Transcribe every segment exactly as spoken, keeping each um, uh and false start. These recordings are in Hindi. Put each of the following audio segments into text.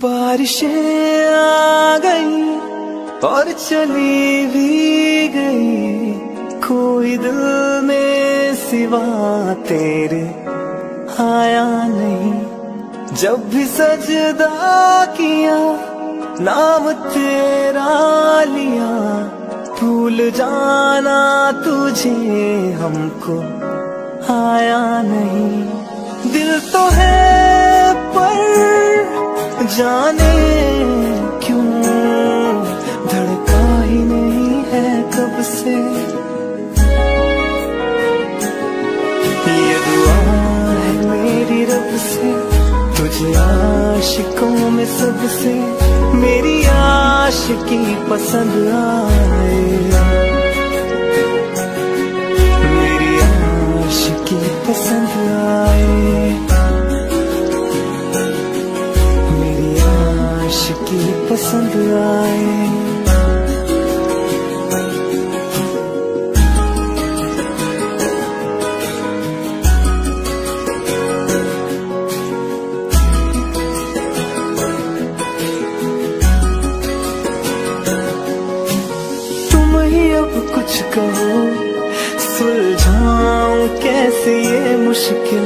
बारिशें आ गई और चली भी गई, कोई दिल में सिवा तेरे आया नहीं। जब भी सजदा किया नाम तेरा लिया, भूल जाना तुझे हमको आया नहीं। दिल तो है पर जाने क्यों धड़का ही नहीं है कब से। ये दुआ है मेरी रब से, तुझे आशिकों में सबसे मेरी आशिकी पसंद आए, मेरी आशिकी पसंद आए, मेरी आशिकी पसंद आए। अब कुछ कहो, सुलझाऊं कैसे ये मुश्किल।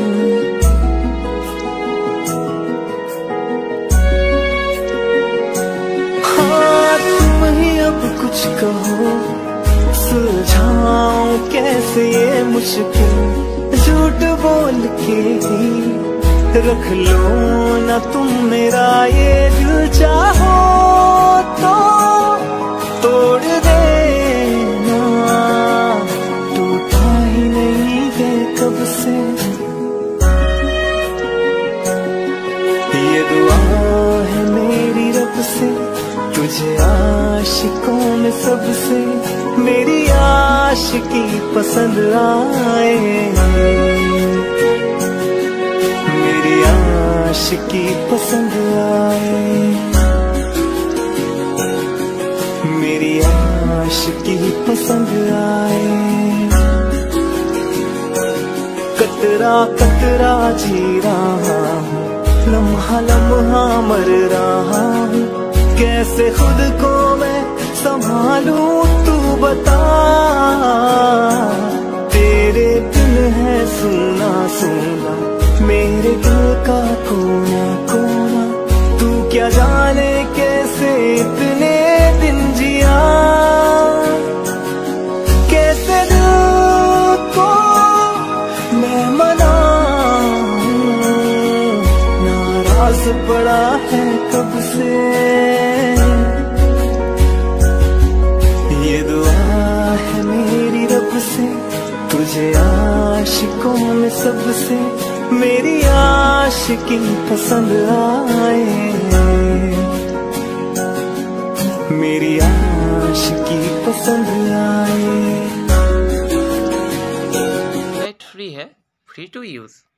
हाँ तुम ही अब कुछ कहो, सुलझाऊं कैसे ये मुश्किल। झूठ बोल के ही रख लो ना तुम मेरा ये दिल, चाहो तो तोड़ दे कब से। ये दुआ है मेरी रब से, तुझे आशिकों में सबसे मेरी आशिकी पसंद आए, मेरी आशिकी पसंद आए, मेरी आशिकी पसंद आए। कतरा कतरा जी रहा हूँ, लम्हा लम्हा मर रहा हूँ, कैसे खुद को मैं संभालूं तू बता। तेरे दिल है सुना सुना, मेरे दिल का कोना कोना, तू क्या जाने कैसे इतने दिन जिया, कैसे दिल को मैं मनाऊं, नाराज पड़ा है कब से। ये दुआ है मेरी रब से, तुझे आशिकों में सबसे मेरी आशिकी पसंद आए, मेरी आशिकी पसंद आए। फ्री है, फ्री टू यूज।